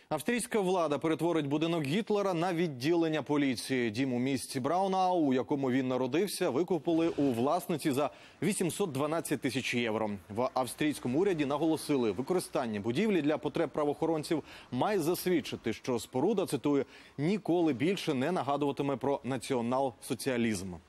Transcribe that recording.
Австрійська влада перетворить будинок Гітлера на відділення поліції. Дім у місті Браунау, у якому він народився, викупили у власниці за 812 тисяч євро. В австрійському уряді наголосили, використання будівлі для потреб правоохоронців має засвідчити, що споруда, цитую, ніколи більше не нагадуватиме про націонал-соціалізм.